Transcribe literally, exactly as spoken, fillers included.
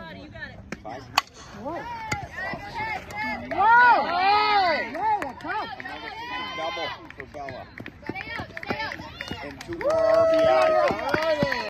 Five. Whoa! Whoa! Whoa! Another double for Bella. And two more R B Is.